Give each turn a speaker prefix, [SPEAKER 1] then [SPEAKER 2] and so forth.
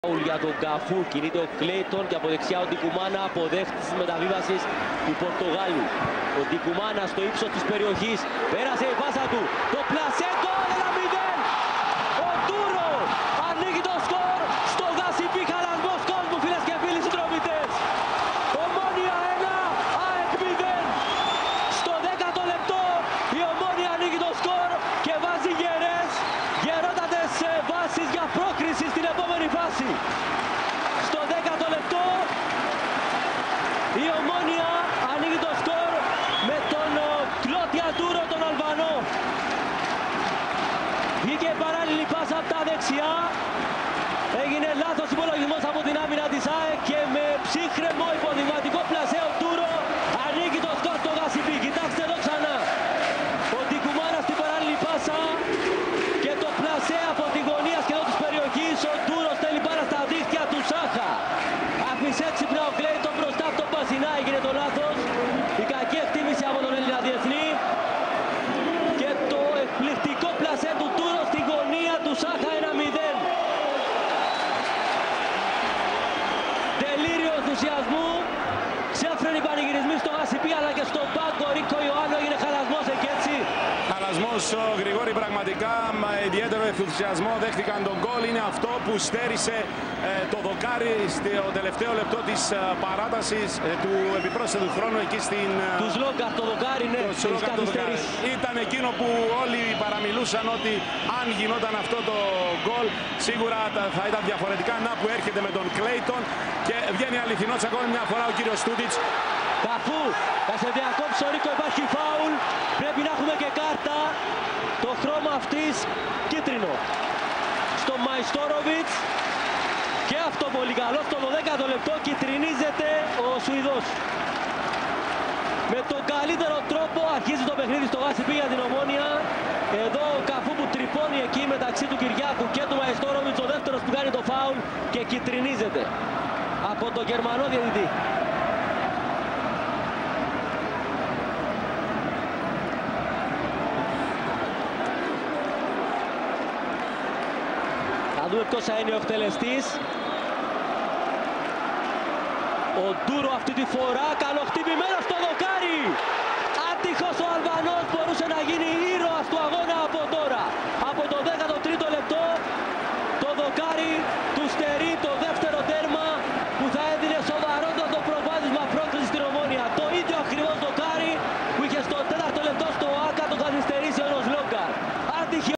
[SPEAKER 1] Για τον Καφού κινείται ο Κλέιτον και από δεξιά ο Ντικουμάνα, αποδέχτης της μεταβίβασης του Πορτογάλου. Ο Ντικουμάνα στο ύψος της περιοχής, πέρασε η πάσα του, το πλασέτο, 1-0! Ο Ντούρο ανοίγει το σκορ στο Γασιπί, χαλασμός κόσμου, φίλες και φίλοι συντροφιτές. Ομόνια 1, ΑΕΚ 0. Στο 10ο λεπτό η Ομόνια ανοίγει το σκορ και βάζει γερότατες βάσεις για πρόκριση στην επόμενη φάση. Στο 10ο λεπτό η Ομόνια ανοίγει το σκορ με τον Κλώτια Ντούρο, τον Αλβανό. Βγήκε παράλληλη πάσα από τα δεξιά. Έγινε λάθος υπολογισμός από την άμυνα της ΑΕΚ και με ψύχρεμο υποδειγματικό πλασέο Ντούρο ανοίγει το σκορ στο Γασιπί. Κοιτάξτε εδώ ξανά. Ο Ντικουμάνα στην παράλληλη πάσα και το πλασέ από τη γωνία σχεδόν της περιοχής. Ο Ντούρο στέλνει πάρα στα δίχτυα του Σάχα. Άφησε έξυπνα ο Κλέιτον μπροστά από τον Πασινά. Έγινε το λάθος. Η κακή εκτίμηση από τον Έλληνα διεθνή. Και το εκπληκτικό πλασέ του Ντούρο στη γωνία του Σάχα, 1-0. Τελείριο ενθουσιασμού. Ξέφρενοι πανηγυρισμοί στο Γασιπί αλλά και στον πάγκο. Ρίκο Ιωάννου έγινε χαλασμός εκεί, έτσι.
[SPEAKER 2] Χαλασμός ο Γρηγόρη, πραγματικά με ιδιαίτερο ενθουσιασμό δέχτηκαν τον γκολ. Είναι αυτό που στέρισε το δοκάρι στο τελευταίο λεπτό της παράτασης του επιπρόσθετου χρόνου εκεί στην...
[SPEAKER 1] Του Σλόγκαρτ το δοκάρι, ναι.
[SPEAKER 2] Ήταν εκείνο που όλοι παραμιλούσαν ότι αν γινόταν αυτό το γκολ σίγουρα θα ήταν διαφορετικά. Να που έρχεται με τον Κλέιτον και βγαίνει αληθινός ακόμη μια φορά ο κύριος Στούτιτς.
[SPEAKER 1] Καφού, θα σε διακόψει ο Ρίκο, υπάρχει φάουλ. Πρέπει να έχουμε και κάρτα. Το χρώμα αυτής κίτρινο. Στο Μαϊστόροβιτς. Και αυτό πολύ καλό. Στο 12ο λεπτό κιτρινίζεται ο Σουηδός. Με τον καλύτερο τρόπο αρχίζει το παιχνίδι στο Γασιπί για την Ομόνια. Εδώ ο Καφού που τρυπώνει εκεί μεταξύ του Κυριάκου και του Μαϊστόροβιτς. Ο δεύτερος που κάνει το φάουλ και κιτρινίζεται από τον Γερμανό διαιτητή. Θα δούμε ποιος θα είναι ο εκτελεστής. Ο Ντούρο αυτή τη φορά, καλοχτυπημένο στο δοκάρι. Άτυχος ο Αλβανός, μπορούσε να γίνει ήρωας του αγώνα.